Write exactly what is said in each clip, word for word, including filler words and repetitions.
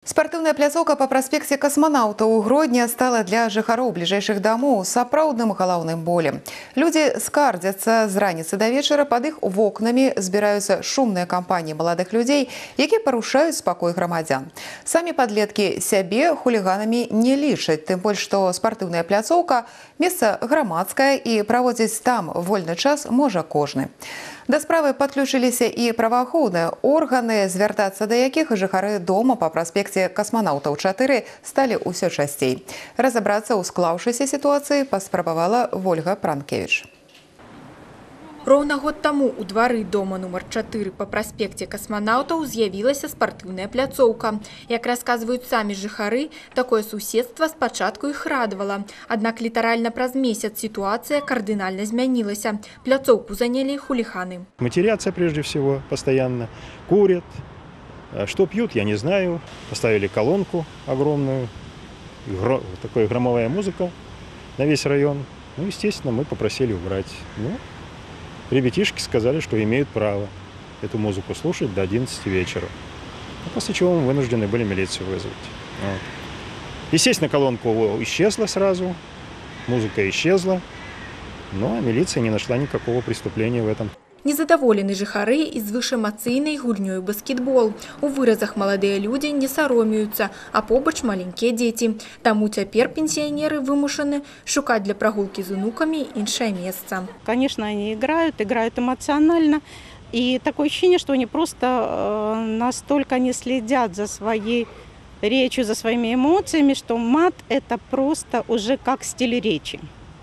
Спартыўная пляцоўка па праспекце касманаўта ў Гродні стала для жыхароў бліжэйшых дамоў сапраўдным галаўным болем. Людзі скардзяцца з раніцы да вечара, пад іх вокнамі збіраюцца шумныя кампаніі маладых людзей, якія парушаюць спакой грамадзян. Самі падлеткі сябе хуліганамі не лічаць, тым больш, што спартыўная пляцоўка – месца грамадскае і праводзіць там вольны час можа кожны. Да справы падключыліся і праваахоўныя органы, звяртацца да якіх жыхары дома па праспекце касманаўтаў чатыры сталі ўсё часцей. Разабрацца ў склаўшыся сітуацыі паспрабавала Вольга Пранкевіч. Роўна год таму у двары дома нумар чатыры па праспекце касманаўтаў з'явілася спартыўная пляцоўка. Як расказваюць самі жыхары, такое суседства спачатку іх радавала. Аднак літаральна праз месяц ситуация кардинально змянілася. Пляцоўку занялі хулиганы. Матерятся прежде всего постоянно, курят. Что пьют, я не знаю. Поставили колонку огромную, гро... такая громовая музыка на весь район. Ну, естественно, мы попросили убрать. Ну, ребятишки сказали, что имеют право эту музыку слушать до одиннадцати вечера. А после чего мы вынуждены были милицию вызвать. Вот. Естественно, колонка исчезла сразу, музыка исчезла, но милиция не нашла никакого преступления в этом. Незадаволены жыхары і з вышэмацыйнай гульнёй баскетбол. У выразах маладыя людзі не саромеюцца, а побач маленькія дзеці. Таму цяпер пенсіянеры вымушаны шукаць для прагулкі з унукамі іншае месца. Конечно, они играют, играют эмоционально. И такое ощущение, что они просто настолько не следят за своей речью, за своими эмоциями, что мат – это просто уже как стиль речи.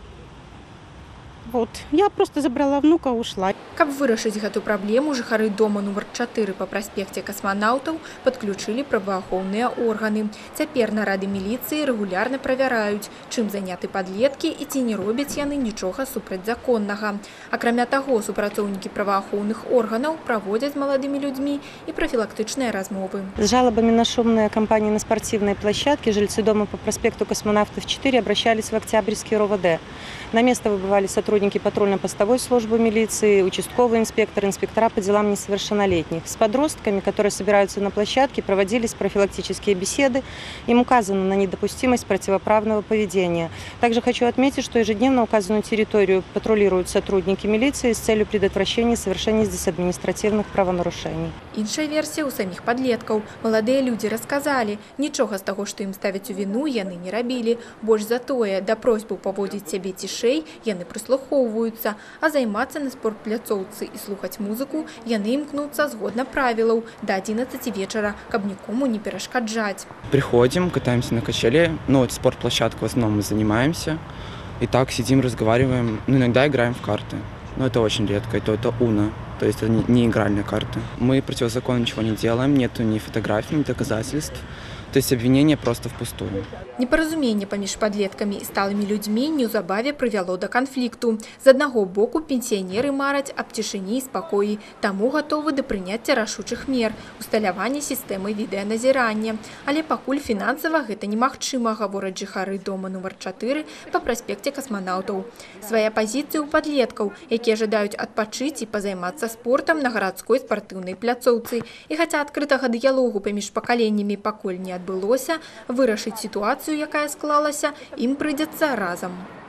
Вот. Я просто забрала внука и ушла. Каб вырашыць гэту праблему, жыхары дома нумар чатыры па праспекце касманаўтаў падключылі праваахоўныя органы. Цяпер нарады міліцыі рэгулярна правяраюць, чым заняты падлеткі і ці не робяць яны нічога супрацьзаконнага. Акрамя таго, супрацоўнікі праваахоўных органаў праводзяць з маладымі людзьмі і профилактычныя размовы. С жалобами на шумные компании на спортивной площадке жильцы дома по проспекту Космонавтов четыре обращались в Октябрьский РОВД. На место выбывали сотрудники патрульно-постовой службы милиции, участковые инспекторы, инспектора по делам несовершеннолетних. С подростками, которые собираются на площадке, проводились профилактические беседы. Им указано на недопустимость противоправного поведения. Также хочу отметить, что ежедневно указанную территорию патрулируют сотрудники милиции с целью предотвращения совершения здесь административных правонарушений. Іншая версія ў саміх падлеткаў. Маладыя людзі расказалі, нічога з таго, што ім ставяць у віну, яны не рабілі. Больш за тое, да просьбаў паводзіць сябе цішэй яны прыслухоўваюцца, а займацца на спортпляцоўцы і слухаць музыку яны імкнуцца згодна правілаў да одиннадцати вечара, каб нікому не перашкаджаць. Приходим, катаемся на качеле, ну вот спортплощадка в основном мы занимаемся, и так сидим, разговариваем, ну иногда играем в карты, но это очень редко, это, это уно. То есть это не игральные карты. Мы противозаконно ничего не делаем, нету ни фотографий, ни доказательств. То есть обвинение просто впустую. Непаразуменне паміж падлеткамі і сталымі людзьмі неўзабаве прывяло да канфлікту. З аднаго боку пенсіянеры мараць аб цішыні і спакоі, таму гатовы да прыняцця рашучых мер, усталявання сістэмы відэаназірання. Але пакуль фінансава гэта немагчыма, гавораць жыхары дома нумар чатыры па праспекце касманаўтаў. Свая пазіцыя ў падлеткаў, якія жадаюць адпачыць і пазаймацца спортам на гарадской спартыўнай пляцоўцы. І хаця адкрытага дыялогу паміж пакаленнямі пакуль не адбылося, вырашыць сітуацыю, якая склалася, ім прыйдзецца разам.